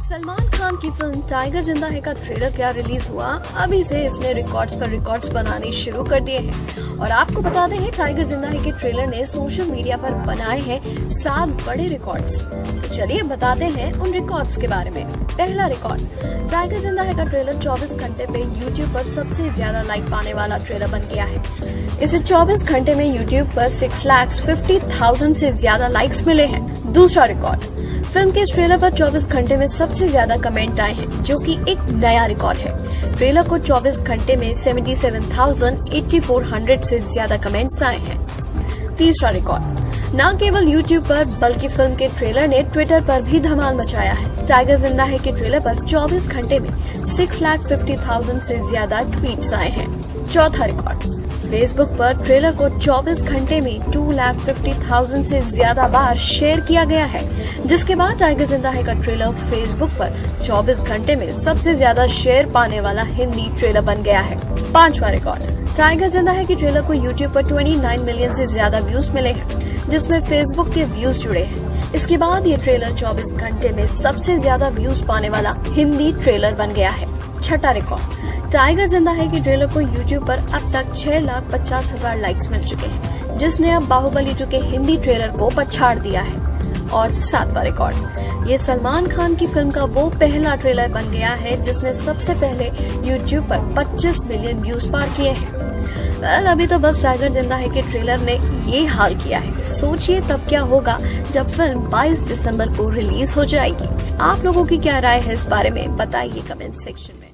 सलमान खान की film tiger जिंदा है का ट्रेलर क्या रिलीज हुआ, अभी से इसने रिकॉर्ड्स पर रिकॉर्ड्स बनाने शुरू कर दिए हैं। और आपको बताते हैं टाइगर जिंदा है के ट्रेलर ने सोशल मीडिया पर बनाए हैं 7 बड़े रिकॉर्ड्स। तो चलिए बताते हैं उन रिकॉर्ड्स के बारे में। पहला रिकॉर्ड, टाइगर जिंदा है का ट्रेलर 24 घंटे पे यूट्यूब पर सबसे ज्यादा लाइक पाने वाला ट्रेलर बन गया है। इसे 24 घंटे में यूट्यूब पर 6,50,000 से ज्यादा लाइक्स मिले हैं। दूसरा रिकॉर्ड, फिल्म के इस ट्रेलर पर 24 घंटे में सबसे ज्यादा कमेंट आए हैं, जो कि एक नया रिकॉर्ड है। ट्रेलर को 24 घंटे में 77,8400 से ज्यादा कमेंट्स आए हैं। तीसरा रिकॉर्ड, न केवल YouTube पर बल्कि फिल्म के ट्रेलर ने ट्विटर पर भी धमाल मचाया है। टाइगर जिंदा है के ट्रेलर पर 24 घंटे में 6,50,000 से ज्यादा ट्वीट्स आए हैं। चौथा रिकॉर्ड, फेसबुक पर ट्रेलर को 24 घंटे में 2,50,000 से ज्यादा बार शेयर किया गया है, जिसके बाद टाइगर जिंदा है का ट्रेलर फेसबुक पर 24 घंटे में सबसे ज्यादा शेयर पाने वाला हिंदी ट्रेलर बन गया है। पांचवा रिकॉर्ड, टाइगर जिंदा है के ट्रेलर को यूट्यूब पर 29 मिलियन से ज्यादा व्यूज मिले हैं, जिसमें फेसबुक के व्यूज जुड़े हैं। इसके बाद ये ट्रेलर 24 घंटे में सबसे ज्यादा व्यूज पाने वाला हिंदी ट्रेलर बन गया है। छठा रिकॉर्ड, टाइगर जिंदा है के ट्रेलर को YouTube पर अब तक 6,50,000 लाइक्स मिल चुके हैं, जिसने अब बाहुबली 2 के हिंदी ट्रेलर को पछाड़ दिया है। और सातवां रिकॉर्ड, ये सलमान खान की फिल्म का वो पहला ट्रेलर बन गया है जिसने सबसे पहले YouTube पर 25 मिलियन व्यूज पार किए हैं। अभी तो बस टाइगर जिंदा है के ट्रेलर ने ये हाल किया है। सोचिए तब क्या होगा जब फिल्म 22 दिसंबर को रिलीज हो जाएगी। आप लोगों की क्या राय है इस बारे में, बताइए कमेंट सेक्शन में।